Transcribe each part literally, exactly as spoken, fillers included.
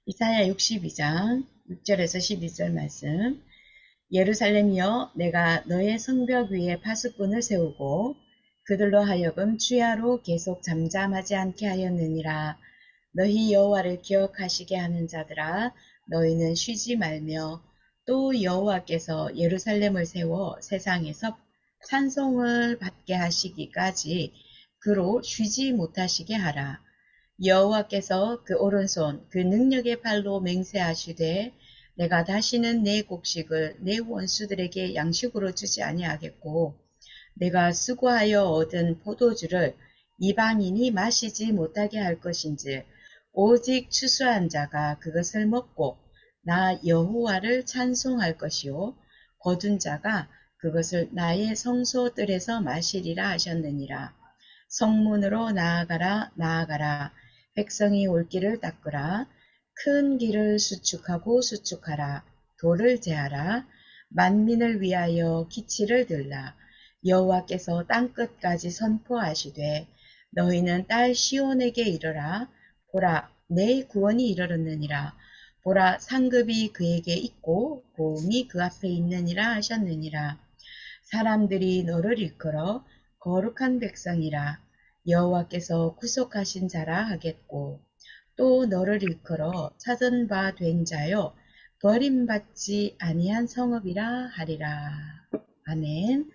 이사야 육십이 장 육 절에서 십이 절 말씀. 예루살렘이여, 내가 너의 성벽 위에 파수꾼을 세우고 그들로 하여금 주야로 계속 잠잠하지 않게 하였느니라. 너희 여호와를 기억하시게 하는 자들아, 너희는 쉬지 말며 또 여호와께서 예루살렘을 세워 세상에서 찬송을 받게 하시기까지 그로 쉬지 못하시게 하라. 여호와께서 그 오른손 그 능력의 팔로 맹세하시되 내가 다시는 내 곡식을 내 원수들에게 양식으로 주지 아니하겠고 내가 수고하여 얻은 포도주를 이방인이 마시지 못하게 할 것인즉 오직 추수한 자가 그것을 먹고 나 여호와를 찬송할 것이요 거둔 자가 그것을 나의 성소들에서 마시리라 하셨느니라. 성문으로 나아가라 나아가라. 백성이 올 길을 닦으라. 큰 길을 수축하고 수축하라. 돌을 제하라. 만민을 위하여 기치를 들라. 여호와께서 땅끝까지 선포하시되 너희는 딸 시온에게 이르라. 보라, 내 구원이 이르렀느니라. 보라, 상급이 그에게 있고 보응이 그 앞에 있느니라 하셨느니라. 사람들이 너를 일컬어 거룩한 백성이라 여호와께서 구속하신 자라 하겠고 또 너를 일컬어 찾은 바 된 자요 버림받지 아니한 성읍이라 하리라. 아멘.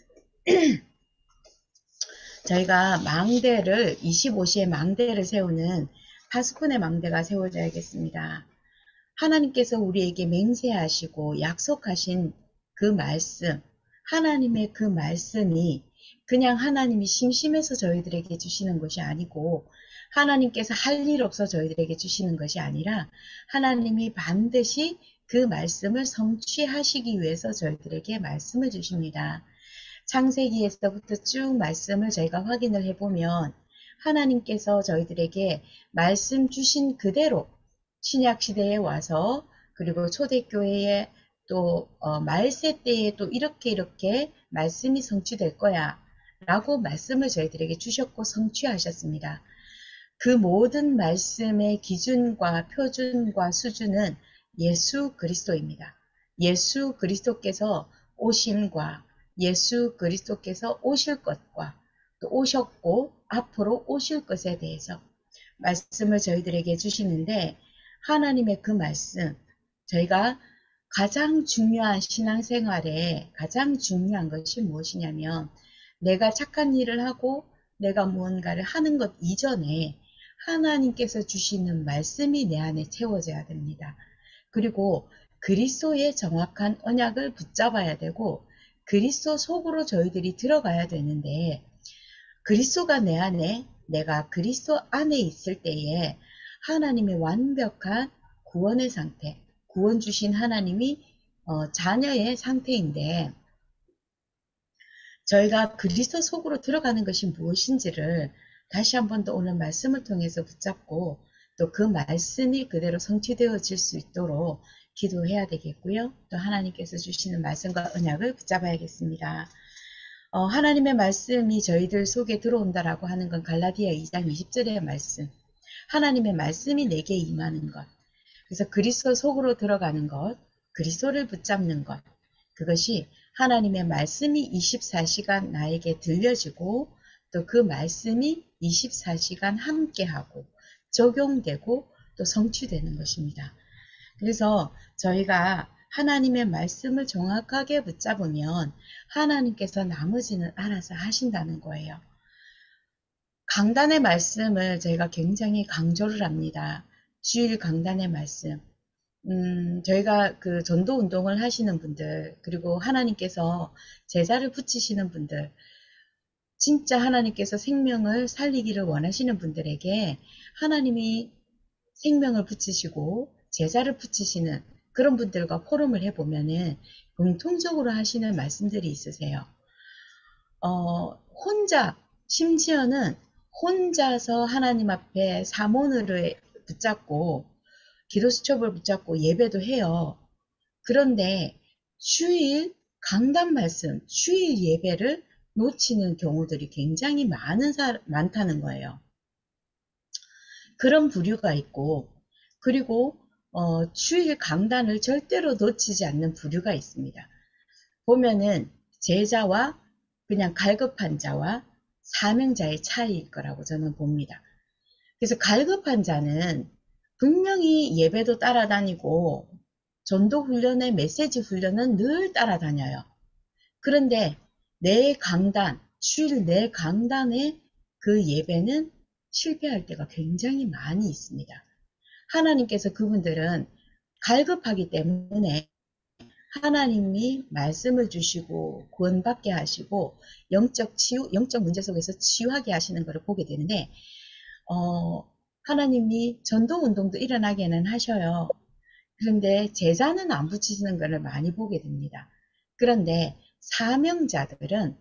저희가 망대를 이십오 시에 망대를 세우는 파수꾼의 망대가 세워져야겠습니다. 하나님께서 우리에게 맹세하시고 약속하신 그 말씀, 하나님의 그 말씀이 그냥 하나님이 심심해서 저희들에게 주시는 것이 아니고 하나님께서 할 일 없어 저희들에게 주시는 것이 아니라 하나님이 반드시 그 말씀을 성취하시기 위해서 저희들에게 말씀을 주십니다. 창세기에서부터 쭉 말씀을 저희가 확인을 해보면 하나님께서 저희들에게 말씀 주신 그대로 신약시대에 와서 그리고 초대교회에 또 어, 말세 때에 또 이렇게 이렇게 말씀이 성취될 거야 라고 말씀을 저희들에게 주셨고 성취하셨습니다. 그 모든 말씀의 기준과 표준과 수준은 예수 그리스도입니다. 예수 그리스도께서 오심과 예수 그리스도께서 오실 것과 또 오셨고 앞으로 오실 것에 대해서 말씀을 저희들에게 주시는데 하나님의 그 말씀, 저희가 가장 중요한 신앙생활에 가장 중요한 것이 무엇이냐면 내가 착한 일을 하고 내가 무언가를 하는 것 이전에 하나님께서 주시는 말씀이 내 안에 채워져야 됩니다. 그리고 그리스도의 정확한 언약을 붙잡아야 되고 그리스도 속으로 저희들이 들어가야 되는데 그리스도가 내 안에 내가 그리스도 안에 있을 때에 하나님의 완벽한 구원의 상태, 구원 주신 하나님이 어, 자녀의 상태인데 저희가 그리스도 속으로 들어가는 것이 무엇인지를 다시 한 번 더 오늘 말씀을 통해서 붙잡고 또 그 말씀이 그대로 성취되어질 수 있도록 기도해야 되겠고요. 또 하나님께서 주시는 말씀과 언약을 붙잡아야겠습니다. 어, 하나님의 말씀이 저희들 속에 들어온다라고 하는 건 갈라디아 이 장 이십 절의 말씀. 하나님의 말씀이 내게 임하는 것. 그래서 그리스도 속으로 들어가는 것, 그리스도를 붙잡는 것. 그것이 하나님의 말씀이 이십사 시간 나에게 들려지고 또 그 말씀이 이십사 시간 함께하고 적용되고 또 성취되는 것입니다. 그래서 저희가 하나님의 말씀을 정확하게 붙잡으면 하나님께서 나머지는 알아서 하신다는 거예요. 강단의 말씀을 저희가 굉장히 강조를 합니다. 주일 강단의 말씀. 음, 저희가 그 전도 운동을 하시는 분들, 그리고 하나님께서 제자를 붙이시는 분들, 진짜 하나님께서 생명을 살리기를 원하시는 분들에게 하나님이 생명을 붙이시고 제자를 붙이시는 그런 분들과 포럼을 해보면은 공통적으로 하시는 말씀들이 있으세요. 어, 혼자, 심지어는 혼자서 하나님 앞에 사모를 붙잡고 기도수첩을 붙잡고 예배도 해요. 그런데 주일 강단 말씀, 주일 예배를 놓치는 경우들이 굉장히 많은 사, 많다는 거예요. 그런 부류가 있고 그리고 어, 주일 강단을 절대로 놓치지 않는 부류가 있습니다. 보면은 제자와 그냥 갈급한 자와 사명자의 차이일 거라고 저는 봅니다. 그래서 갈급한 자는 분명히 예배도 따라다니고 전도 훈련의 메시지 훈련은 늘 따라다녀요. 그런데 내 강단, 주일 내 강단의 그 예배는 실패할 때가 굉장히 많이 있습니다. 하나님께서 그분들은 갈급하기 때문에 하나님이 말씀을 주시고 구원받게 하시고 영적 치유, 영적 문제 속에서 치유하게 하시는 것을 보게 되는데 어, 하나님이 전도운동도 일어나게는 하셔요. 그런데 제자는 안 붙이시는 것을 많이 보게 됩니다. 그런데 사명자들은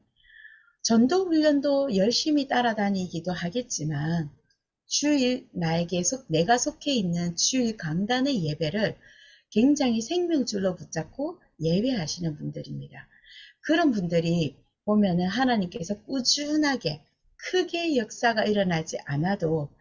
전도훈련도 열심히 따라다니기도 하겠지만 주일 나에게 속, 내가 속해 있는 주일 강단의 예배를 굉장히 생명줄로 붙잡고 예배하시는 분들입니다. 그런 분들이 보면은 하나님께서 꾸준하게 크게 역사가 일어나지 않아도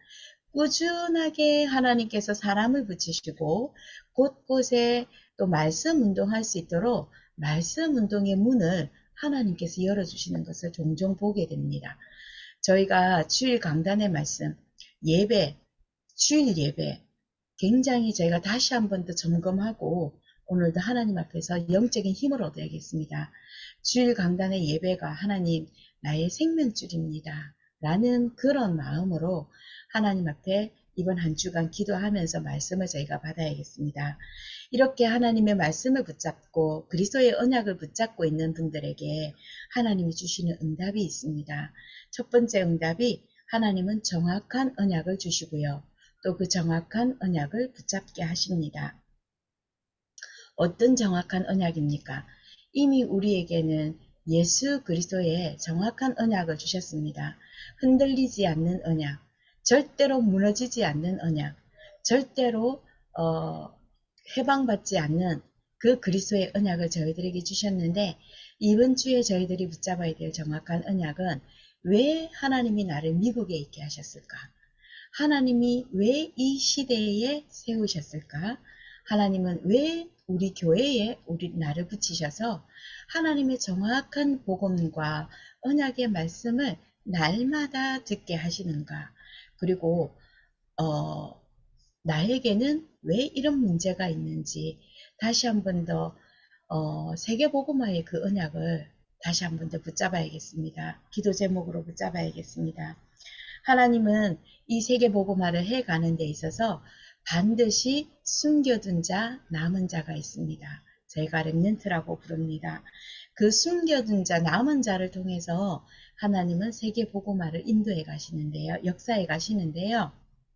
꾸준하게 하나님께서 사람을 붙이시고 곳곳에 또 말씀 운동할 수 있도록 말씀 운동의 문을 하나님께서 열어주시는 것을 종종 보게 됩니다. 저희가 주일 강단의 말씀, 예배, 주일 예배 굉장히 저희가 다시 한 번 더 점검하고 오늘도 하나님 앞에서 영적인 힘을 얻어야겠습니다. 주일 강단의 예배가 하나님 나의 생명줄입니다. 라는 그런 마음으로 하나님 앞에 이번 한 주간 기도하면서 말씀을 저희가 받아야겠습니다. 이렇게 하나님의 말씀을 붙잡고 그리스도의 언약을 붙잡고 있는 분들에게 하나님이 주시는 응답이 있습니다. 첫 번째 응답이 하나님은 정확한 언약을 주시고요. 또 그 정확한 언약을 붙잡게 하십니다. 어떤 정확한 언약입니까? 이미 우리에게는 예수 그리스도의 정확한 언약을 주셨습니다. 흔들리지 않는 언약, 절대로 무너지지 않는 언약, 절대로 어, 해방받지 않는 그 그리스도의 언약을 저희들에게 주셨는데 이번 주에 저희들이 붙잡아야 될 정확한 언약은 왜 하나님이 나를 미국에 있게 하셨을까? 하나님이 왜 이 시대에 세우셨을까? 하나님은 왜 우리 교회에 우리 나를 붙이셔서 하나님의 정확한 복음과 언약의 말씀을 날마다 듣게 하시는가? 그리고 어, 나에게는 왜 이런 문제가 있는지 다시 한 번 더 어, 세계복음화의 그 언약을 다시 한 번 더 붙잡아야겠습니다. 기도 제목으로 붙잡아야겠습니다. 하나님은 이 세계복음화를 해가는 데 있어서 반드시 숨겨둔 자, 남은 자가 있습니다. 저희가 렘넌트라고 부릅니다. 그 숨겨둔 자, 남은 자를 통해서 하나님은 세계복음화를 인도해 가시는데요. 역사해 가시는데요.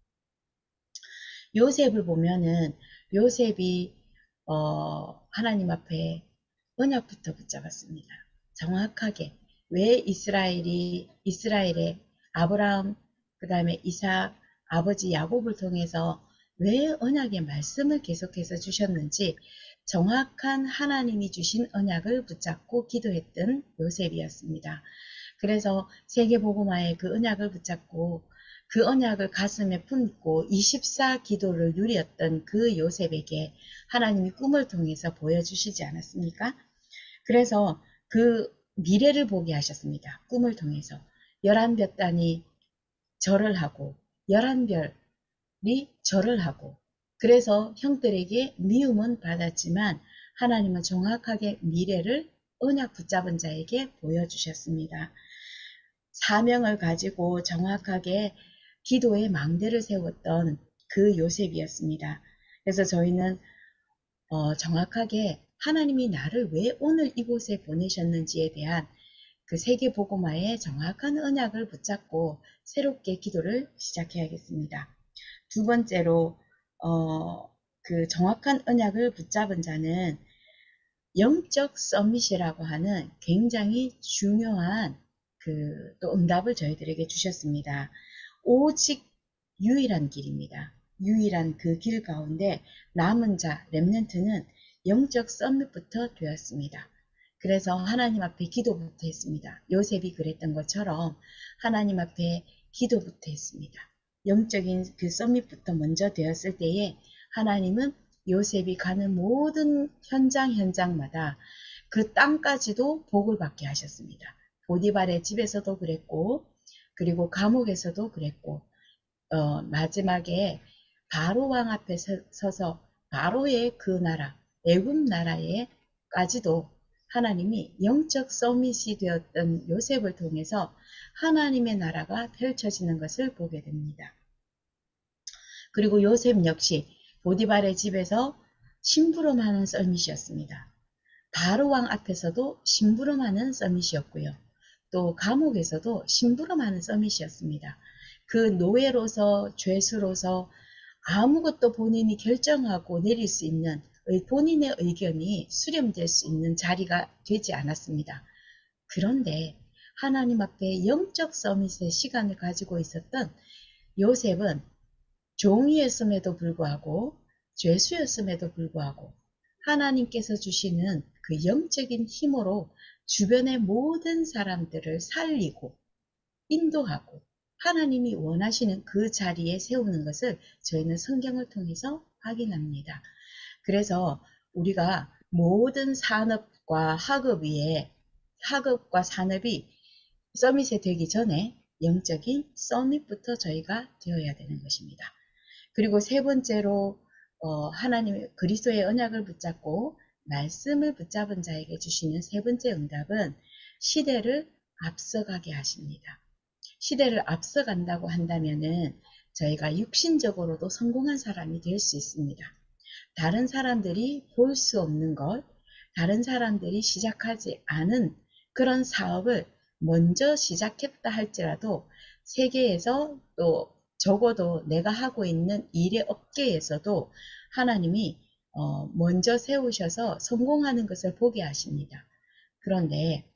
요셉을 보면은 요셉이 어, 하나님 앞에 언약부터 붙잡았습니다. 정확하게 왜 이스라엘이 이스라엘의 아브라함 그 다음에 이삭 아버지 야곱을 통해서 왜 언약의 말씀을 계속해서 주셨는지 정확한 하나님이 주신 언약을 붙잡고 기도했던 요셉이었습니다. 그래서 세계복음화의 그 언약을 붙잡고 그 언약을 가슴에 품고 이십사 기도를 누렸던 그 요셉에게 하나님이 꿈을 통해서 보여주시지 않았습니까? 그래서 그 미래를 보게 하셨습니다. 꿈을 통해서. 열한 볕단이 절을 하고 열한 별이 절을 하고 그래서 형들에게 미움은 받았지만 하나님은 정확하게 미래를 언약 붙잡은 자에게 보여주셨습니다. 사명을 가지고 정확하게 기도의 망대를 세웠던 그 요셉이었습니다. 그래서 저희는 어, 정확하게 하나님이 나를 왜 오늘 이곳에 보내셨는지에 대한 그 세계복음화의 정확한 언약을 붙잡고 새롭게 기도를 시작해야겠습니다. 두 번째로 어, 그 정확한 언약을 붙잡은 자는 영적 서밋이라고 하는 굉장히 중요한 그 또 응답을 저희들에게 주셨습니다. 오직 유일한 길입니다. 유일한 그 길 가운데 남은 자, 렘넌트는 영적 서밋부터 되었습니다. 그래서 하나님 앞에 기도부터 했습니다. 요셉이 그랬던 것처럼 하나님 앞에 기도부터 했습니다. 영적인 그 서밋부터 먼저 되었을 때에 하나님은 요셉이 가는 모든 현장 현장마다 그 땅까지도 복을 받게 하셨습니다. 보디발의 집에서도 그랬고, 그리고 감옥에서도 그랬고, 어, 마지막에 바로 왕 앞에 서서 바로의 그 나라, 애굽 나라에까지도 하나님이 영적 서밋이 되었던 요셉을 통해서 하나님의 나라가 펼쳐지는 것을 보게 됩니다. 그리고 요셉 역시 보디발의 집에서 심부름하는 썰밋이었습니다. 바로 왕 앞에서도 심부름하는 썰밋이었고요. 또 감옥에서도 심부름하는 썰밋이었습니다. 그 노예로서 죄수로서 아무것도 본인이 결정하고 내릴 수 있는 본인의 의견이 수렴될 수 있는 자리가 되지 않았습니다. 그런데 하나님 앞에 영적 서밋의 시간을 가지고 있었던 요셉은 종이었음에도 불구하고 죄수였음에도 불구하고 하나님께서 주시는 그 영적인 힘으로 주변의 모든 사람들을 살리고 인도하고 하나님이 원하시는 그 자리에 세우는 것을 저희는 성경을 통해서 확인합니다. 그래서 우리가 모든 산업과 학업 위에 학업과 산업이 서밋이 되기 전에 영적인 서밋부터 저희가 되어야 되는 것입니다. 그리고 세 번째로 어, 하나님의 그리스도의 언약을 붙잡고 말씀을 붙잡은 자에게 주시는 세 번째 응답은 시대를 앞서가게 하십니다. 시대를 앞서간다고 한다면은 저희가 육신적으로도 성공한 사람이 될 수 있습니다. 다른 사람들이 볼 수 없는 것, 다른 사람들이 시작하지 않은 그런 사업을 먼저 시작했다 할지라도 세계에서 또 적어도 내가 하고 있는 일의 업계에서도 하나님이 어 먼저 세우셔서 성공하는 것을 보게 하십니다. 그런데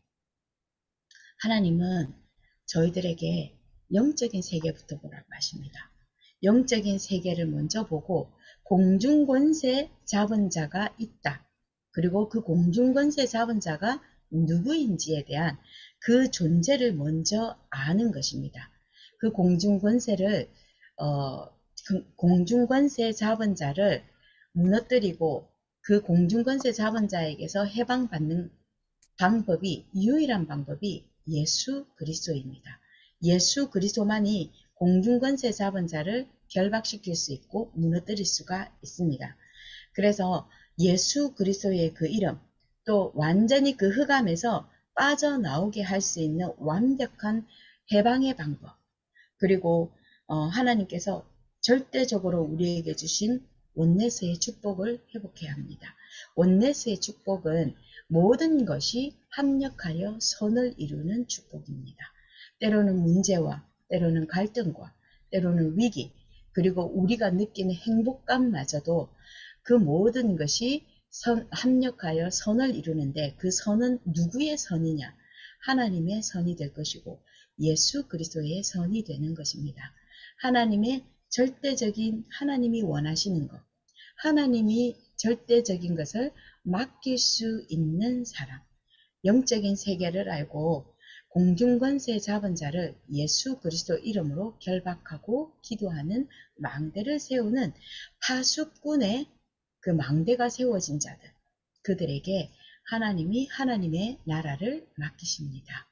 하나님은 저희들에게 영적인 세계부터 보라고 하십니다. 영적인 세계를 먼저 보고 공중권세 잡은 자가 있다. 그리고 그 공중권세 잡은 자가 누구인지에 대한 그 존재를 먼저 아는 것입니다. 그 공중권세를 어, 그 공중권세 잡은 자를 무너뜨리고 그 공중권세 잡은 자에게서 해방받는 방법이 유일한 방법이 예수 그리스도입니다. 예수 그리스도만이 공중권세 잡은 자를 결박시킬 수 있고 무너뜨릴 수가 있습니다. 그래서 예수 그리스도의 그 이름, 또 완전히 그 흑암에서 빠져나오게 할 수 있는 완벽한 해방의 방법, 그리고 어, 하나님께서 절대적으로 우리에게 주신 온네스의 축복을 회복해야 합니다. 온네스의 축복은 모든 것이 합력하여 선을 이루는 축복입니다. 때로는 문제와 때로는 갈등과 때로는 위기, 그리고 우리가 느끼는 행복감마저도 그 모든 것이 선, 합력하여 선을 이루는데 그 선은 누구의 선이냐? 하나님의 선이 될 것이고 예수 그리스도의 선이 되는 것입니다. 하나님의 절대적인 하나님이 원하시는 것, 하나님이 절대적인 것을 맡길 수 있는 사람, 영적인 세계를 알고 공중권세 잡은 자를 예수 그리스도 이름으로 결박하고 기도하는 망대를 세우는 파수꾼의 그 망대가 세워진 자들, 그들에게 하나님이 하나님의 나라를 맡기십니다.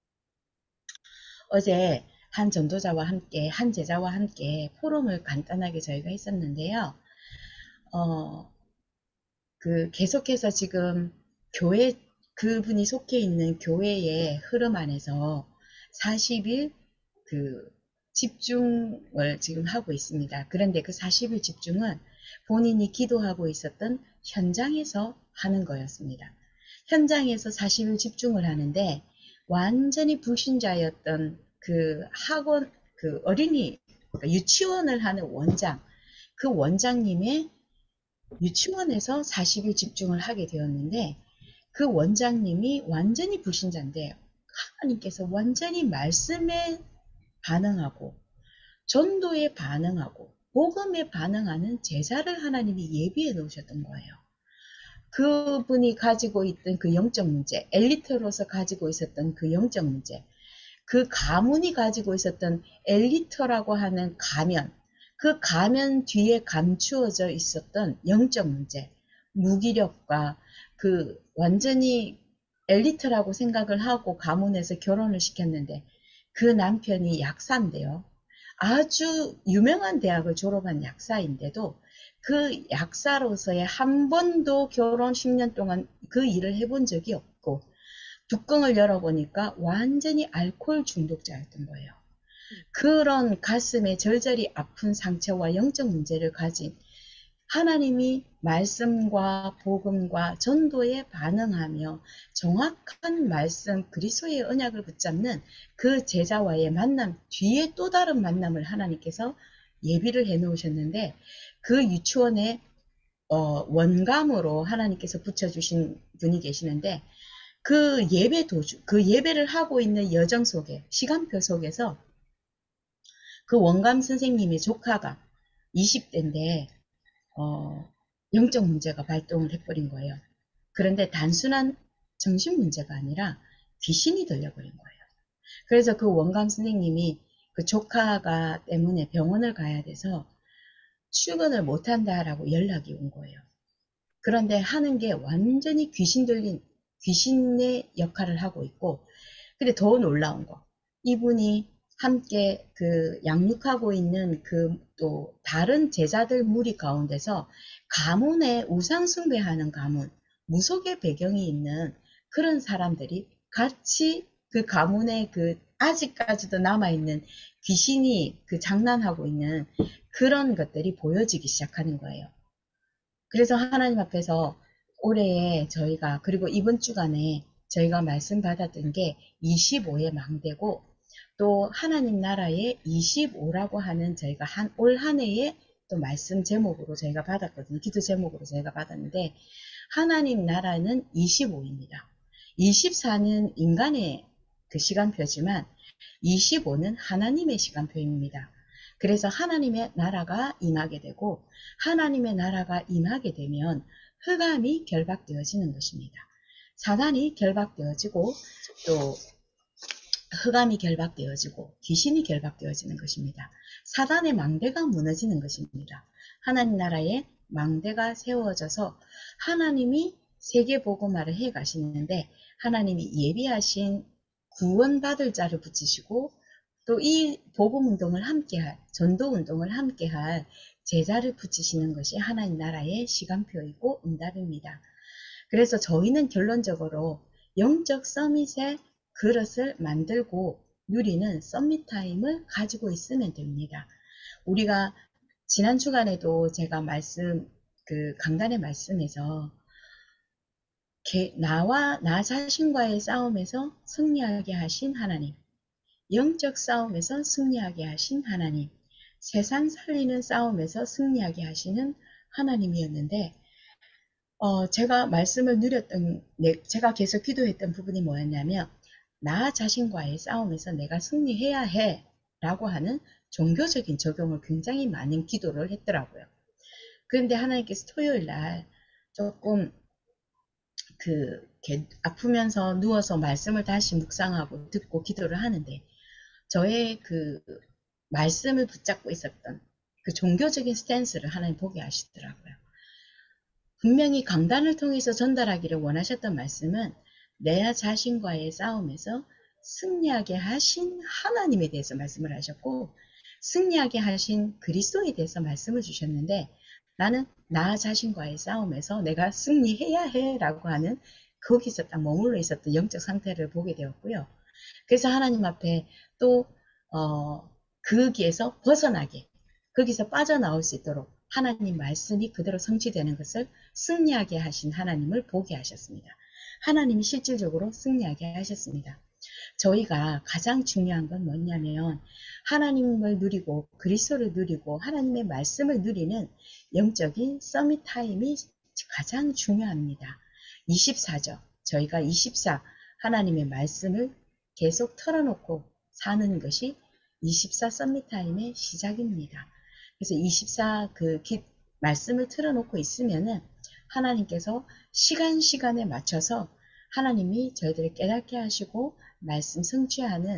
어제 한 전도자와 함께, 한 제자와 함께 포럼을 간단하게 저희가 했었는데요. 어, 그 계속해서 지금 교회, 그분이 속해 있는 교회의 흐름 안에서 사십 일 그 집중을 지금 하고 있습니다. 그런데 그 사십 일 집중은 본인이 기도하고 있었던 현장에서 하는 거였습니다. 현장에서 사십 일 집중을 하는데 완전히 불신자였던 그 학원, 그 어린이, 그러니까 유치원을 하는 원장, 그 원장님의 유치원에서 사십 일 집중을 하게 되었는데 그 원장님이 완전히 불신자인데 하나님께서 완전히 말씀에 반응하고 전도에 반응하고 복음에 반응하는 제자를 하나님이 예비해 놓으셨던 거예요. 그분이 가지고 있던 그 영적 문제, 엘리트로서 가지고 있었던 그 영적 문제, 그 가문이 가지고 있었던 엘리트라고 하는 가면, 그 가면 뒤에 감추어져 있었던 영적 문제, 무기력과 그 완전히 엘리트라고 생각을 하고 가문에서 결혼을 시켰는데 그 남편이 약사인데요. 아주 유명한 대학을 졸업한 약사인데도 그 약사로서의 한 번도 결혼 십 년 동안 그 일을 해본 적이 없고 뚜껑을 열어보니까 완전히 알코올 중독자였던 거예요. 그런 가슴에 절절히 아픈 상처와 영적 문제를 가진 하나님이 말씀과 복음과 전도에 반응하며 정확한 말씀 그리스도의 언약을 붙잡는 그 제자와의 만남 뒤에 또 다른 만남을 하나님께서 예비를 해 놓으셨는데 그 유치원에 어, 원감으로 하나님께서 붙여주신 분이 계시는데 그 예배 도주, 그 예배를 하고 있는 여정 속에 시간표 속에서 그 원감 선생님의 조카가 이십 대인데 어, 영적 문제가 발동을 해버린 거예요. 그런데 단순한 정신 문제가 아니라 귀신이 들려버린 거예요. 그래서 그 원감 선생님이 그 조카가 때문에 병원을 가야 돼서 출근을 못한다라고 연락이 온 거예요. 그런데 하는 게 완전히 귀신 들린 귀신의 역할을 하고 있고, 근데 더 놀라운 거, 이분이 함께 그 양육하고 있는 그 또 다른 제자들 무리 가운데서 가문에 우상 숭배하는 가문, 무속의 배경이 있는 그런 사람들이 같이 그 가문에 그 아직까지도 남아있는 귀신이 그 장난하고 있는 그런 것들이 보여지기 시작하는 거예요. 그래서 하나님 앞에서 올해에 저희가 그리고 이번 주간에 저희가 말씀 받았던 게 이십오의 망대고 또 하나님 나라의 이십오라고 하는 저희가 한, 올 한 해에 또 말씀 제목으로 저희가 받았거든요. 기도 제목으로 저희가 받았는데 하나님 나라는 이십오입니다. 이십사는 인간의 그 시간표지만 이십오는 하나님의 시간표입니다. 그래서 하나님의 나라가 임하게 되고 하나님의 나라가 임하게 되면 흑암이 결박되어지는 것입니다. 사단이 결박되어지고 또 흑암이 결박되어지고 귀신이 결박되어지는 것입니다. 사단의 망대가 무너지는 것입니다. 하나님 나라에 망대가 세워져서 하나님이 세계복음화를 해 가시는데 하나님이 예비하신 구원받을 자를 붙이시고 또 이 복음운동을 함께할 전도운동을 함께할 제자를 붙이시는 것이 하나님 나라의 시간표이고 응답입니다. 그래서 저희는 결론적으로 영적 서밋의 그릇을 만들고 누리는 서밋 타임을 가지고 있으면 됩니다. 우리가 지난 주간에도 제가 말씀 그 강단의 말씀에서 나와 나 자신과의 싸움에서 승리하게 하신 하나님, 영적 싸움에서 승리하게 하신 하나님, 세상 살리는 싸움에서 승리하게 하시는 하나님이었는데 어, 제가 말씀을 누렸던, 제가 계속 기도했던 부분이 뭐였냐면 나 자신과의 싸움에서 내가 승리해야 해 라고 하는 종교적인 적용을 굉장히 많은 기도를 했더라고요. 그런데 하나님께서 토요일 날 조금 그 아프면서 누워서 말씀을 다시 묵상하고 듣고 기도를 하는데 저의 그 말씀을 붙잡고 있었던 그 종교적인 스탠스를 하나님 보게 하시더라고요. 분명히 강단을 통해서 전달하기를 원하셨던 말씀은 내 자신과의 싸움에서 승리하게 하신 하나님에 대해서 말씀을 하셨고 승리하게 하신 그리스도에 대해서 말씀을 주셨는데 나는 나 자신과의 싸움에서 내가 승리해야 해 라고 하는 거기서 딱 머물러 있었던 영적 상태를 보게 되었고요. 그래서 하나님 앞에 또 어, 거기에서 벗어나게 거기서 빠져나올 수 있도록 하나님 말씀이 그대로 성취되는 것을 승리하게 하신 하나님을 보게 하셨습니다. 하나님이 실질적으로 승리하게 하셨습니다. 저희가 가장 중요한 건 뭐냐면 하나님을 누리고 그리스도를 누리고 하나님의 말씀을 누리는 영적인 서밋 타임이 가장 중요합니다. 이십사죠. 저희가 이십사 하나님의 말씀을 계속 털어놓고 사는 것이 이십사 서밋 타임의 시작입니다. 그래서 이십사 그 기, 말씀을 틀어놓고 있으면은 하나님께서 시간 시간에 맞춰서 하나님이 저희들을 깨닫게 하시고 말씀 성취하는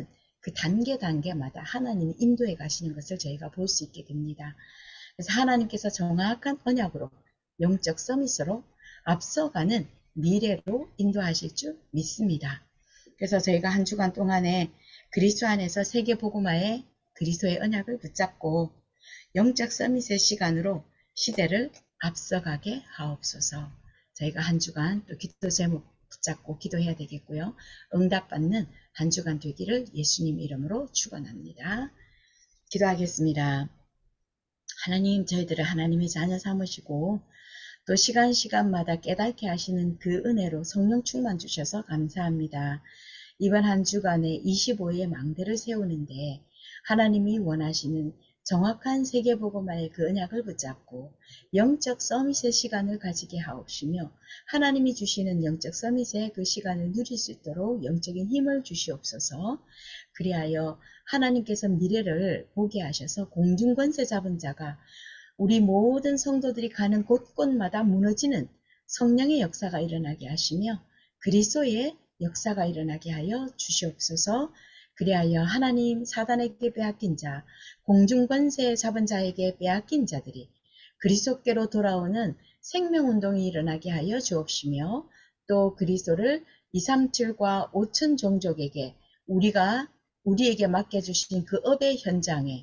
그 단계 단계마다 하나님이 인도해 가시는 것을 저희가 볼 수 있게 됩니다. 그래서 하나님께서 정확한 언약으로 영적 서밋으로 앞서가는 미래로 인도하실 줄 믿습니다. 그래서 저희가 한 주간 동안에 그리스도 안에서 세계복음화의 그리스도의 언약을 붙잡고 영적 서밋의 시간으로 시대를 앞서가게 하옵소서. 저희가 한 주간 또 기도 제목 붙잡고 기도해야 되겠고요. 응답받는 한 주간 되기를 예수님 이름으로 축원합니다. 기도하겠습니다. 하나님, 저희들을 하나님의 자녀 삼으시고 또 시간 시간마다 깨닫게 하시는 그 은혜로 성령 충만 주셔서 감사합니다. 이번 한 주간에 이십오 회의 망대를 세우는데 하나님이 원하시는 정확한 세계복음화의 그 언약을 붙잡고 영적 서밋의 시간을 가지게 하옵시며 하나님이 주시는 영적 서밋의 그 시간을 누릴 수 있도록 영적인 힘을 주시옵소서. 그리하여 하나님께서 미래를 보게 하셔서 공중권세 잡은 자가 우리 모든 성도들이 가는 곳곳마다 무너지는 성령의 역사가 일어나게 하시며 그리스도의 역사가 일어나게 하여 주시옵소서. 그리하여 하나님 사단에게 빼앗긴 자, 공중권세 잡은 자에게 빼앗긴 자들이 그리스도께로 돌아오는 생명운동이 일어나게 하여 주옵시며 또 그리스도를 이백삼십칠과 오천 종족에게 우리가 우리에게 맡겨주신 그 업의 현장에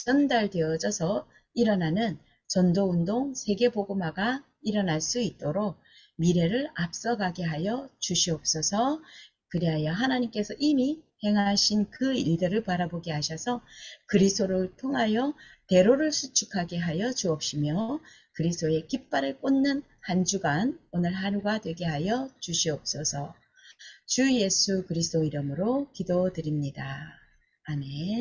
전달되어져서 일어나는 전도운동 세계복음화가 일어날 수 있도록 미래를 앞서가게 하여 주시옵소서. 그리하여 하나님께서 이미 행하신 그 일들을 바라보게 하셔서 그리스도를 통하여 대로를 수축하게 하여 주옵시며 그리스도의 깃발을 꽂는 한 주간 오늘 하루가 되게 하여 주시옵소서. 주 예수 그리스도 이름으로 기도드립니다. 아멘.